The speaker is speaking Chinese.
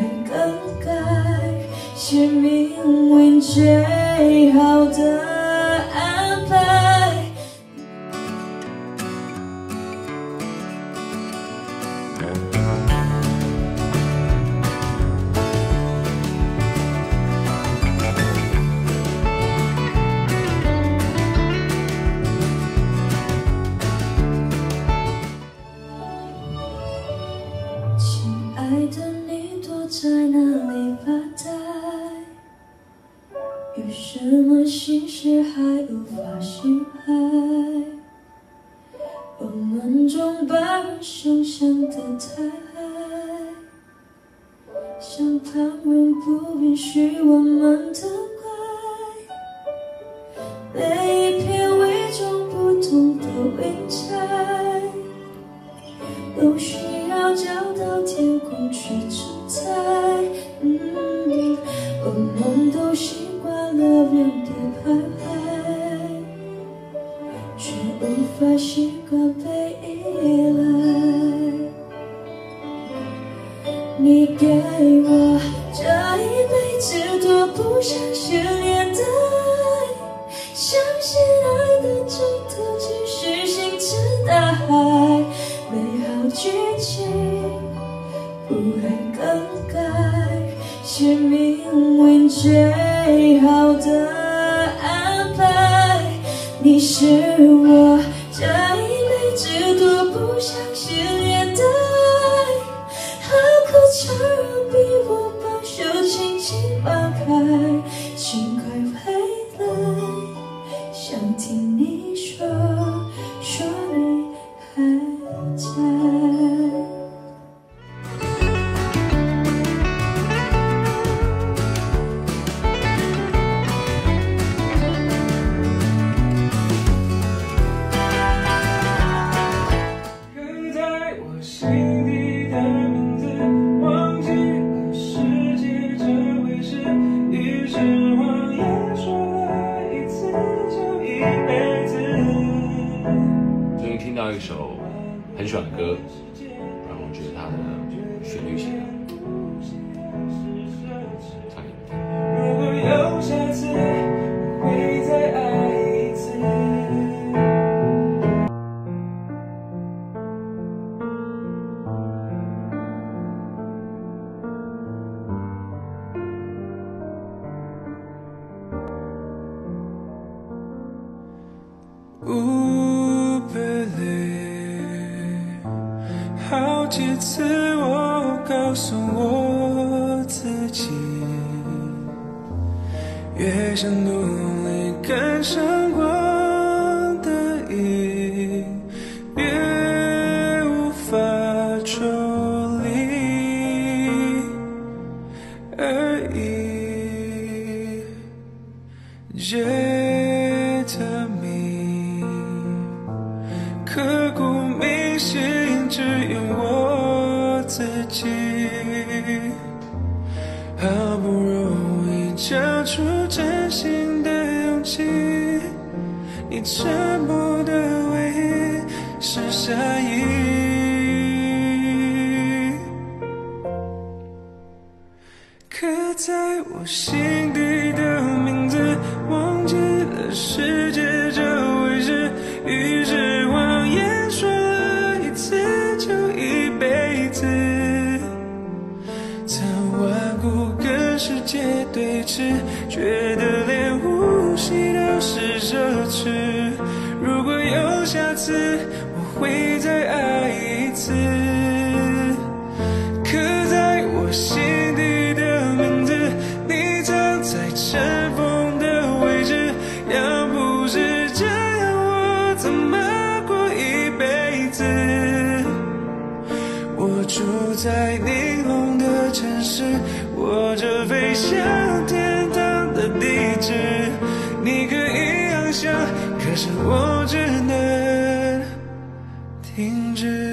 更改，是命运最好的安排。亲爱的，你躲在哪里发呆？有什么心事还无法释怀？我们总把人想象得太爱，像旁人不允许我们的怪，每一片与众不同的云彩，都需要交到天空去承载。我们都习惯了原地徘徊，却无法习惯被依赖。你给我这一辈子多不相信恋的爱，相信爱的尽头只是星辰大海，美好剧情不会更改，是命运最好的安排。你是我这一辈子多不相信恋的爱，何苦强忍逼我把手轻轻放开，请快回来，想听你说你还在。 听到一首很喜欢的歌，然后我觉得它的旋律写的唱给你听。如果有下次，我会再爱一次。好几次我告诉我自己，越想努力跟上我的意，越无法抽离而已。觉得你刻骨铭心，只有我自己，好不容易交出真心的勇气，你沉默的唯一是善意。刻在我心底的名字，忘记了世界这回事，于是谎言说了一次就一辈子，曾顽固跟世界对峙，觉得连呼吸都是奢侈。如果有下次，我会再爱一次。刻在我心底的名字，你藏在尘封的位置，要不是这样，我怎么过一辈子？我住在霓虹的城市，握着飞向天堂的地址，你可以翱翔，可是我只能停止。